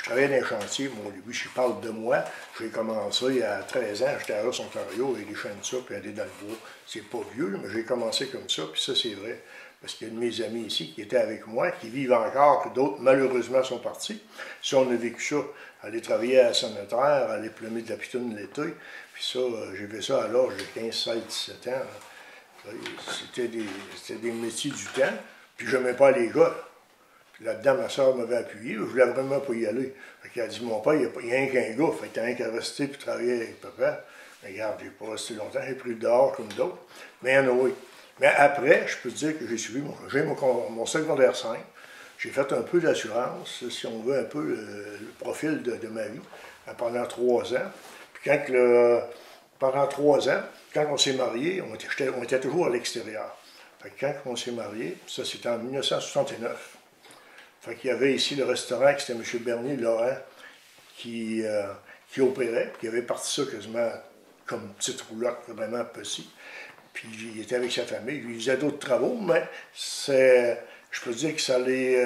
travaillais dans les chantiers, moi, au début, je parle de moi. J'ai commencé à 13 ans, j'étais à Ross, Ontario, avec des chaînes de ça, puis aller dans le bois. C'est pas vieux, mais j'ai commencé comme ça, puis ça, c'est vrai. Parce qu'il y a de mes amis ici qui étaient avec moi, qui vivent encore, puis d'autres, malheureusement, sont partis. Ça, on a vécu ça. Aller travailler à la sanitaire, aller plumer de la pitoune l'été. Puis ça, j'ai fait ça à l'âge de 15, 16, 17 ans. C'était des métiers du temps. Puis je n'aimais pas les gars. Puis là-dedans, ma soeur m'avait appuyé. Je voulais vraiment pas y aller. Fait qu'elle a dit, mon père, il n'y a rien qu'un gars. Fait que t'as rien qu'à rester puis travailler avec papa. Mais regarde, j'ai pas resté longtemps. J'ai pris le dehors comme d'autres. Mais anyway. Mais après, je peux te dire que j'ai suivi mon secondaire 5. J'ai fait un peu d'assurance, si on veut, un peu le profil de ma vie, pendant 3 ans. Puis pendant 3 ans, quand on s'est mariés, on était toujours à l'extérieur. Fait que quand on s'est mariés, ça c'était en 1969. Fait qu'il y avait ici le restaurant, c'était M. Bernier Laurent, qui opérait, qui avait parti ça quasiment comme une petite roulotte, vraiment petit. Puis il était avec sa famille, lui, il faisait d'autres travaux, mais je peux dire que ça allait,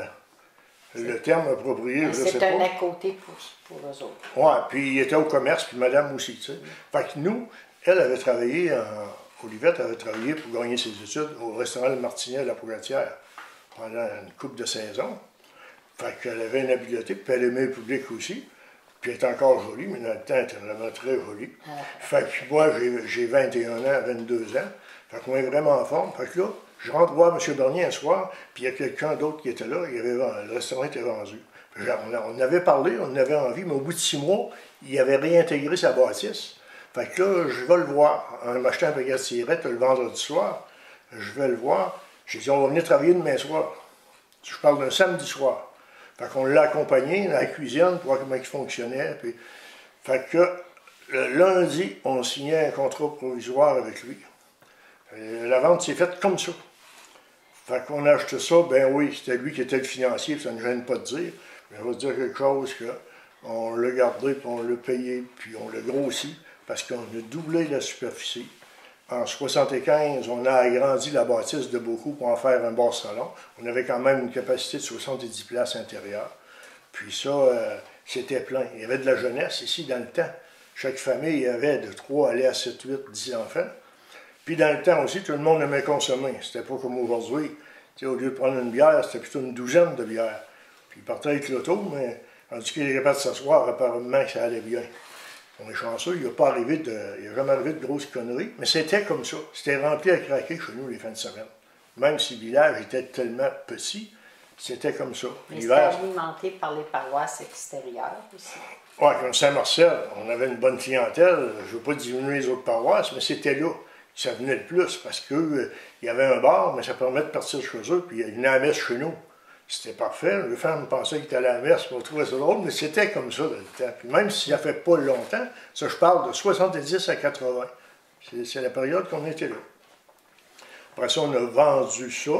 le terme approprié, je sais pas. C'est un à côté pour eux autres. Oui, puis il était au commerce, puis madame aussi, tu sais. Fait que nous, elle avait travaillé, Olivette avait travaillé pour gagner ses études au restaurant Le Martinet à la Pougatière pendant une couple de saisons. Fait qu'elle avait une habileté, puis elle aimait le public aussi. Puis elle était encore jolie, mais dans le temps, elle était vraiment très jolie. Fait que moi, j'ai 21 ans, 22 ans. Fait qu'on est vraiment en forme. Fait que là, je rentre voir M. Bernier un soir, puis il y a quelqu'un d'autre qui était là, le restaurant était vendu. On avait parlé, on avait envie, mais au bout de 6 mois, il avait réintégré sa bâtisse. Fait que là, je vais le voir, en m'achetant un paquet de cigarettes le vendredi soir, je vais le voir. J'ai dit, on va venir travailler demain soir. Je parle d'un samedi soir. Fait qu'on l'a accompagné dans la cuisine pour voir comment il fonctionnait. Puis, fait que le lundi, on signait un contrat provisoire avec lui. La vente s'est faite comme ça. Fait qu'on a acheté ça, ben oui, c'était lui qui était le financier, ça ne gêne pas de dire. Mais on va dire quelque chose qu'on l'a gardé, puis on l'a payé, puis on l'a grossi, parce qu'on a doublé la superficie. En 1975, on a agrandi la bâtisse de beaucoup pour en faire un bar-salon. On avait quand même une capacité de 70 places intérieures. Puis ça, c'était plein. Il y avait de la jeunesse ici dans le temps. Chaque famille avait de 3 à 7, 8, 10 enfants. Puis dans le temps aussi, tout le monde aimait consommer. C'était pas comme aujourd'hui. Au lieu de prendre une bière, c'était plutôt une douzaine de bières. Puis il partait avec l'auto, mais tandis qu'il était capable de s'asseoir, apparemment que ça allait bien. On est chanceux, il n'a jamais arrivé de grosses conneries, mais c'était comme ça. C'était rempli à craquer chez nous les fins de semaine. Même si le village était tellement petit, c'était comme ça. Mais c'était alimenté par les paroisses extérieures aussi. Oui, comme Saint-Marcel, on avait une bonne clientèle. Je ne veux pas diminuer les autres paroisses, mais c'était là que ça venait le plus, parce qu'il y avait un bar, mais ça permettait de partir chez eux, puis il y avait une messe chez nous. C'était parfait. Les femmes pensaient qu'ils étaient à la messe pour trouver ça drôle, mais c'était comme ça dans le temps. Puis même si ça ne fait pas longtemps, ça je parle de 70 à 80. C'est la période qu'on était là. Après ça, on a vendu ça,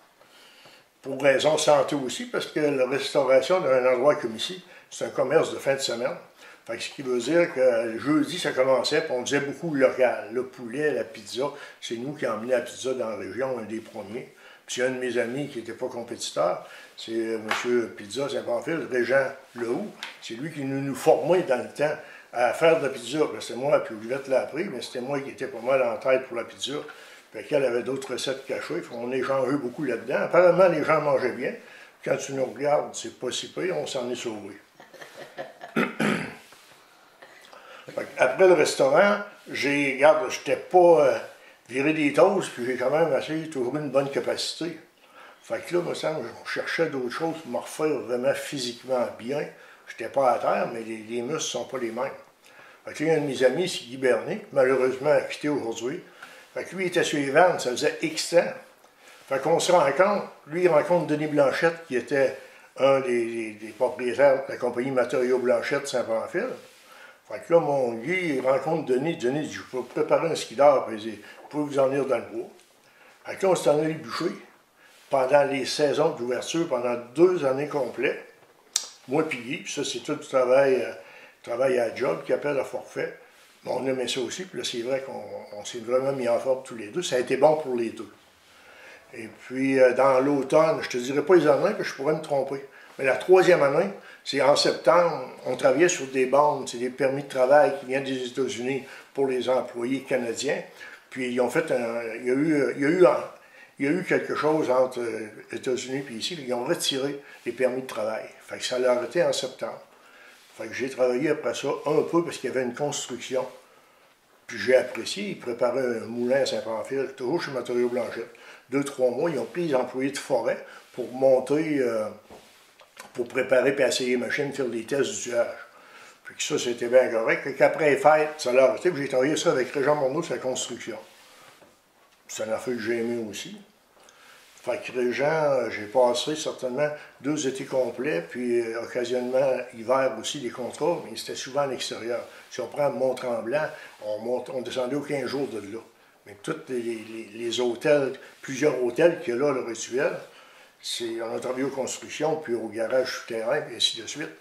pour raison santé aussi, parce que la restauration d'un endroit comme ici, c'est un commerce de fin de semaine. Fait que ce qui veut dire que le jeudi, ça commençait, puis on faisait beaucoup local. Le poulet, la pizza, c'est nous qui emmenons la pizza dans la région, un des premiers. Puis il y a un de mes amis qui n'était pas compétiteur, c'est M. Pizza Saint-Pamphile, Régent Lehoux. C'est lui qui nous formait dans le temps à faire de la pizza. C'est moi, puis Olivette l'a appris, mais c'était moi qui étais pas mal en tête pour la pizza. Fait qu'elle avait d'autres recettes cachées, on échangeait beaucoup là-dedans. Apparemment, les gens mangeaient bien. Quand tu nous regardes, c'est pas si pire, on s'en est sauvé. Après le restaurant, regarde, j'étais pas viré des toasts, puis j'ai quand même essayé de trouver une bonne capacité. Fait que là, il me semble, je cherchais d'autres choses pour me refaire vraiment physiquement bien. J'étais pas à terre, mais les muscles ne sont pas les mêmes. Fait que là, un de mes amis, c'est Guy Bernier, qui malheureusement a quitté aujourd'hui. Fait que lui, il était sur les vannes, ça faisait X temps. Fait qu'on se rencontre, lui, il rencontre Denis Blanchette, qui était un des propriétaires de la compagnie Matériaux Blanchette Saint-Pamphile. Fait que là, mon Guy, il rencontre Denis. Denis dit, je peux préparer un skidor, puis il dit, vous pouvez vous en venir dans le bois. Fait que là, on s'est en allé bûcher pendant les saisons d'ouverture, pendant 2 années complètes. Moi puis Guy, ça c'est tout du travail à job qui appelle à forfait. Mais on aimait ça aussi, puis là, c'est vrai qu'on s'est vraiment mis en forme tous les deux. Ça a été bon pour les deux. Et puis, dans l'automne, je te dirais pas les années, parce que je pourrais me tromper. Mais la 3e année, C'est en septembre, on travaillait sur des bandes, c'est des permis de travail qui viennent des États-Unis pour les employés canadiens. Puis ils ont fait il y a eu quelque chose entre les États-Unis et ici, puis ils ont retiré les permis de travail. Fait que ça l'a arrêté en septembre. Fait que j'ai travaillé après ça un peu parce qu'il y avait une construction. Puis j'ai apprécié, ils préparaient un moulin à Saint-Pamphile, toujours chez Matériaux Blanchette. 2-3 mois, ils ont pris les employés de forêt pour monter, pour préparer et essayer les machines, faire des tests d'usage. Puis que ça, c'était bien correct. Et qu'après les fêtes, ça l'a arrêté. Puis j'ai travaillé ça avec Régent Morneau sur la construction. C'est une affaire que j'ai aimé aussi. Fait que Régent, j'ai passé certainement 2 étés complets, puis occasionnellement, hiver aussi, des contrats, mais c'était souvent à l'extérieur. Si on prend Mont-Tremblant, on descendait aux 15 jours de là. Mais tous les hôtels, plusieurs hôtels qu'il y a là, le rituel, on a travaillé aux constructions, puis au garage souterrain, puis ainsi de suite.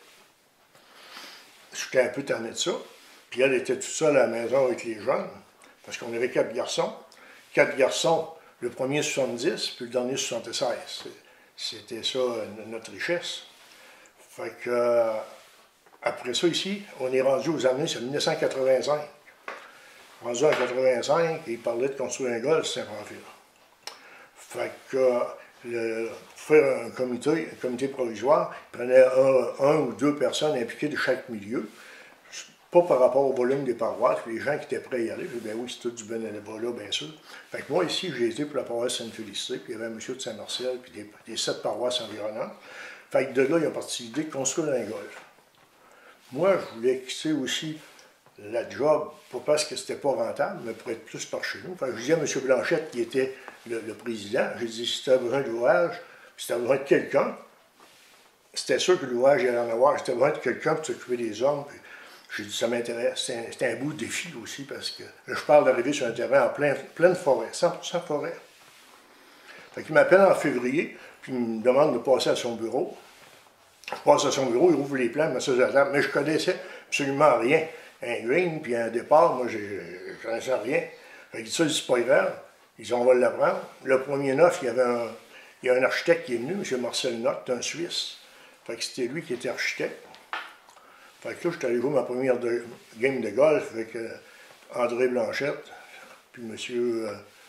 J'étais un peu tanné de ça. Puis elle était toute seule à la maison avec les jeunes, parce qu'on avait 4 garçons. 4 garçons, le premier 70, puis le dernier 76. C'était ça notre richesse. Fait que, après ça, ici, on est rendu aux années, c'est 1985. Rendu en 85, il parlait de construire un golf, Saint-Pamphile. Fait que, pour faire un comité provisoire, il prenait un ou 2 personnes impliquées de chaque milieu. Pas par rapport au volume des paroisses, puis les gens qui étaient prêts à y aller, bien oui, c'est tout du bénévolat, bien sûr. Fait que moi, ici, j'ai été pour la paroisse Sainte-Félicité, puis il y avait un monsieur de Saint-Martial, puis des 7 paroisses environnantes. Fait que de là, ils ont parti l'idée de construire un golf. Moi, je voulais quitter aussi la job, pas parce que c'était pas rentable, mais pour être plus par chez nous. Fait que je disais à M. Blanchette, qui était le président, j'ai dit, si tu as besoin d'ouvrage, si tu as besoin de quelqu'un, c'était sûr que l'ouvrage allait en avoir, si tu as besoin de quelqu'un pour s'occuper des hommes, puis j'ai dit, ça m'intéresse. C'était un beau défi aussi, parce que là, je parle d'arriver sur un terrain en pleine forêt, 100% forêt. Fait qu'il m'appelle en février, puis il me demande de passer à son bureau. Je passe à son bureau, il ouvre les plans, il met ça sur la table, mais je connaissais absolument rien. Un green, puis un départ, moi, je ne connaissais rien. Fait qu'il dit ça, c'est pas grave. Ils disent, on va l'apprendre. Le premier 9, il y a un architecte qui est venu, M. Marcel Notte, un Suisse. Fait que c'était lui qui était architecte. Fait que là, je suis allé jouer ma première game de golf avec André Blanchette, puis M.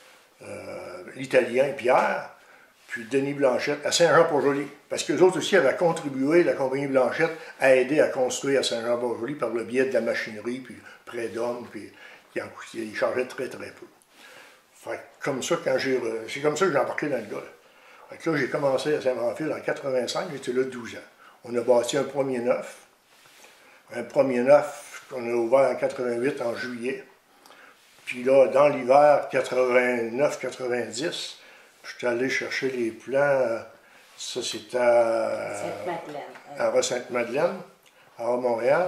l'Italien Pierre, puis Denis Blanchette à Saint-Jean-Port-Joli. Parce qu'eux autres aussi avaient contribué, la compagnie Blanchette, à aider à construire à Saint-Jean-Port-Joli par le biais de la machinerie, puis près d'hommes, puis ils chargeaient très, très peu. Fait que comme ça, c'est comme ça que j'ai embarqué dans le golf. Fait que là, j'ai commencé à Saint-Pamphile en 85, j'étais là 12 ans. On a bâti un premier 9. Un premier 9 qu'on a ouvert en 88, en juillet. Puis là, dans l'hiver 89-90, je suis allé chercher les plans. Ça, c'était à Sainte-Madeleine, à Montréal.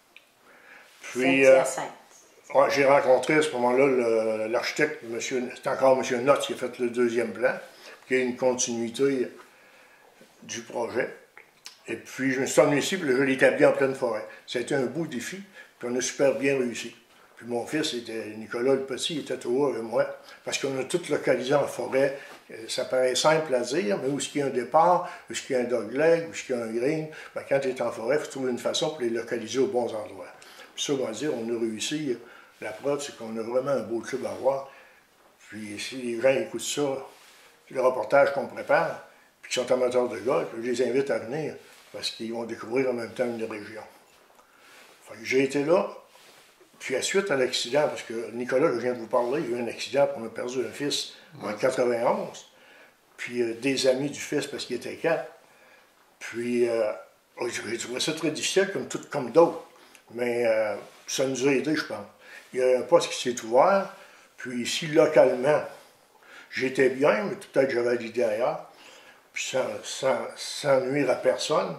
Puis, j'ai rencontré à ce moment-là l'architecte, c'est encore M. Notte qui a fait le deuxième plan, qui a une continuité du projet. Et puis, je me suis emmené ici, puis je l'ai établi en pleine forêt. Ça a été un beau défi, puis on a super bien réussi. Puis mon fils, Nicolas le Petit, il était trop heureux avec moi, parce qu'on a tout localisé en forêt. Ça paraît simple à dire, mais où est-ce qu'il y a un départ, où est-ce qu'il y a un dogleg, où est-ce qu'il y a un green, bien, quand tu es en forêt, il faut trouver une façon pour les localiser aux bons endroits. Puis ça, on va dire, on a réussi. La preuve, c'est qu'on a vraiment un beau club à voir. Puis si les gens écoutent ça, le reportage qu'on prépare, puis qu'ils sont amateurs de golf, je les invite à venir, parce qu'ils vont découvrir en même temps une région. Fait que j'ai été là, puis à suite à l'accident, parce que Nicolas, je viens de vous parler, il y a eu un accident, puis on a perdu un fils en 91, puis des amis du fils, parce qu'il était 4. Puis j'ai trouvé ça très difficile, comme d'autres, mais ça nous a aidés, je pense. Il y a un poste qui s'est ouvert, puis ici, localement, j'étais bien, mais peut-être que j'avais l'idée ailleurs, puis sans nuire à personne.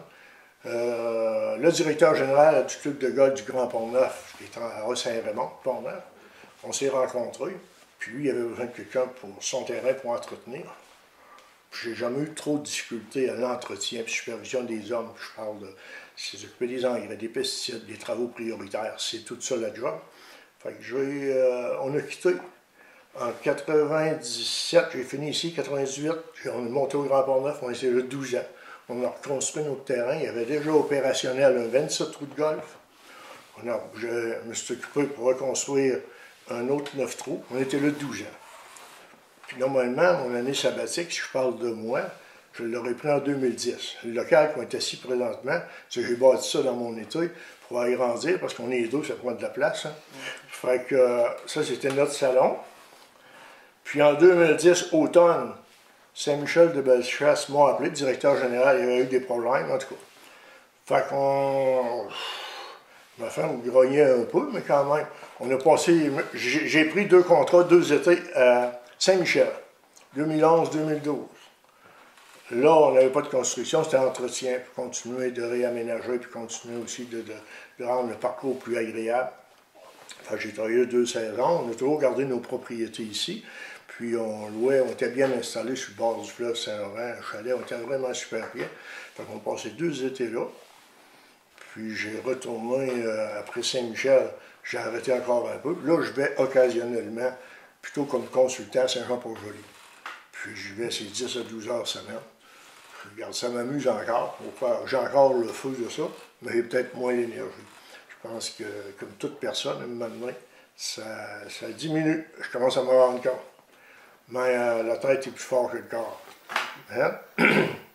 Le directeur général du club de golf du Grand Pont-Neuf, qui est à Saint-Raymond, Pont-Neuf, on s'est rencontrés, puis lui, il avait besoin de quelqu'un pour son terrain pour entretenir. J'ai jamais eu trop de difficultés à l'entretien et supervision des hommes. Je parle de s'occuper des engrais, des pesticides, des travaux prioritaires. C'est tout ça la job. Fait que on a quitté. En 97, j'ai fini ici, 98, on est monté au Grand Pont-Neuf, on était là 12 ans. On a reconstruit notre terrain. Il y avait déjà opérationnel un 27 trous de golf. Je me suis occupé pour reconstruire un autre 9 trous. On était là 12 ans. Puis normalement, mon année sabbatique, si je parle de moi, je l'aurais pris en 2010. Le local qu'on est assis présentement, c'est que j'ai bâti ça dans mon été pour agrandir, parce qu'on est deux, ça prend de la place. Hein. Fait que ça, c'était notre salon. Puis en 2010, automne, Saint-Michel de Bellechasse m'a appelé, le directeur général, il avait eu des problèmes, en tout cas. Fait qu'on... Ma femme grognait un peu, mais quand même, on a passé... J'ai pris 2 contrats, 2 étés à Saint-Michel, 2011-2012. Là, on n'avait pas de construction, c'était entretien, puis continuer de réaménager, puis continuer aussi de rendre le parcours plus agréable. Enfin, j'ai travaillé 2 saisons, on a toujours gardé nos propriétés ici, puis on louait, on était bien installés sur le bord du fleuve Saint-Laurent, un chalet, on était vraiment super bien. Fait qu'on passait 2 étés là, puis j'ai retourné après Saint-Michel, j'ai arrêté encore un peu. Là, je vais occasionnellement, plutôt comme consultant à Saint-Jean-Port-Joli. Puis je vais ces 10 à 12 heures semaine. Regarde, ça m'amuse encore. J'ai encore le feu de ça, mais j'ai peut-être moins d'énergie. Je pense que, comme toute personne, à un moment donné, ça diminue. Je commence à me rendre compte. Mais la tête est plus forte que le corps. Hein?